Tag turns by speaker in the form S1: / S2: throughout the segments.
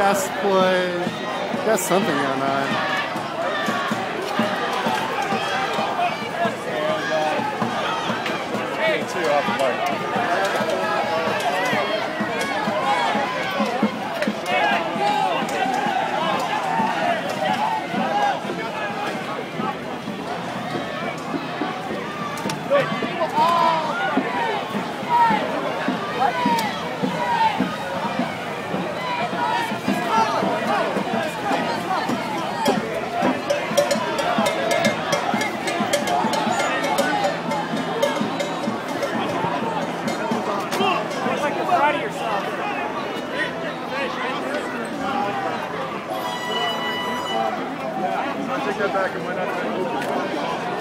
S1: fast play. Got something going on.
S2: Two off the mark. Take that back and win that thing.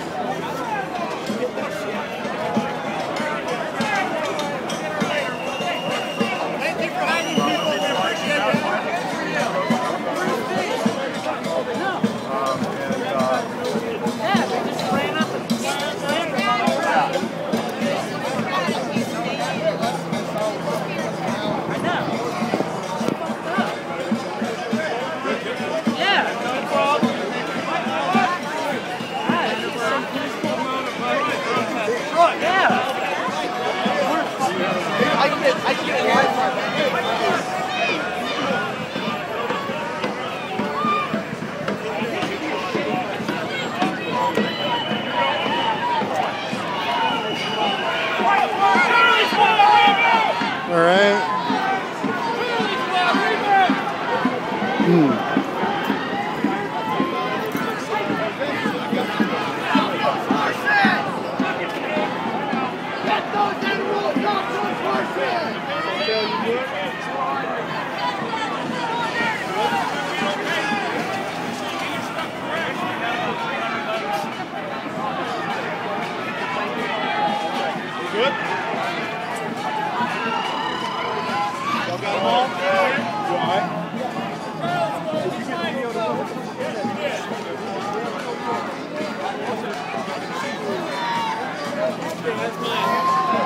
S2: I get
S1: All right.
S2: Good? Y'all got them all? You all right? That's mine.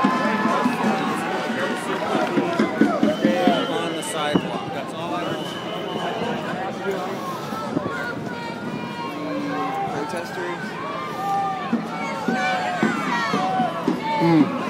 S3: On the sidewalk. That's all I want. Protesters.